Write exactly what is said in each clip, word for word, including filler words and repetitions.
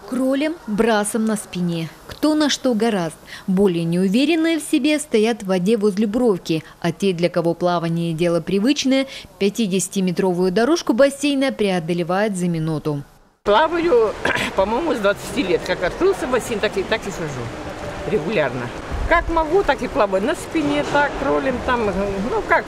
Кролем, брасом на спине. Кто на что гораст. Более неуверенные в себе стоят в воде возле бровки, а те, для кого плавание – дело привычное, пятидесятиметровую дорожку бассейна преодолевают за минуту. Плаваю, по-моему, с двадцати лет. Как открылся бассейн, так и, так и хожу регулярно. Как могу, так и плаваю. На спине, так, кролем, там, ну как.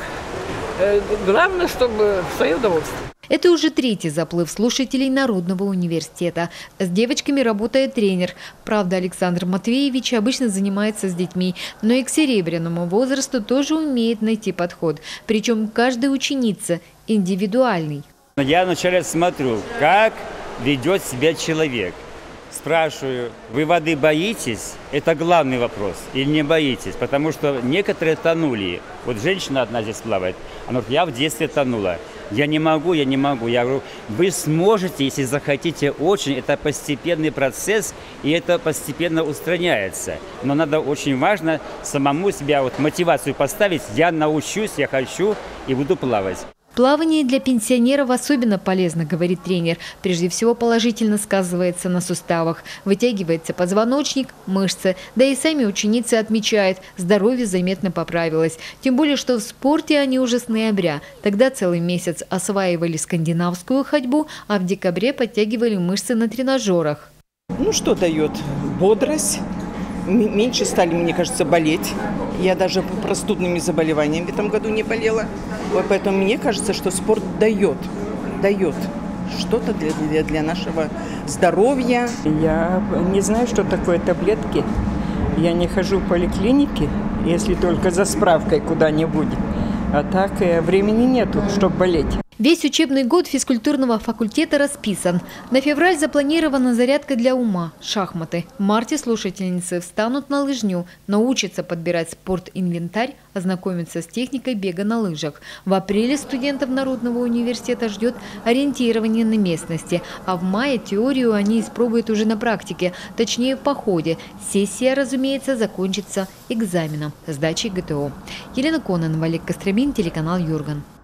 Главное, чтобы в свое удовольствие. Это уже третий заплыв слушателей Народного университета. С девочками работает тренер. Правда, Александр Матвеевич обычно занимается с детьми, но и к серебряному возрасту тоже умеет найти подход. Причем каждая ученица индивидуальный. Я вначале смотрю, как ведет себя человек. Спрашиваю, вы воды боитесь? Это главный вопрос. Или не боитесь? Потому что некоторые тонули. Вот женщина одна здесь плавает. Она говорит, я в детстве тонула. Я не могу, я не могу. Я говорю, вы сможете, если захотите очень. Это постепенный процесс, и это постепенно устраняется. Но надо, очень важно самому себя вот мотивацию поставить. Я научусь, я хочу и буду плавать. Плавание для пенсионеров особенно полезно, говорит тренер. Прежде всего положительно сказывается на суставах. Вытягивается позвоночник, мышцы. Да и сами ученицы отмечают, здоровье заметно поправилось. Тем более, что в спорте они уже с ноября. Тогда целый месяц осваивали скандинавскую ходьбу, а в декабре подтягивали мышцы на тренажерах. Ну что дает? Бодрость. Меньше стали, мне кажется, болеть. Я даже простудными заболеваниями в этом году не болела. Поэтому мне кажется, что спорт дает, дает что-то для, для, для нашего здоровья. Я не знаю, что такое таблетки. Я не хожу в поликлинике, если только за справкой куда-нибудь. А так времени нету, чтобы болеть. Весь учебный год физкультурного факультета расписан. На февраль запланирована зарядка для ума – шахматы. В марте слушательницы встанут на лыжню, научатся подбирать спортинвентарь, ознакомиться с техникой бега на лыжах. В апреле студентов Народного университета ждет ориентирование на местности, а в мае теорию они испробуют уже на практике, точнее в походе. Сессия, разумеется, закончится экзаменом, сдачей ГТО. Елена Кононова, Олег Костромин, телеканал Юрган.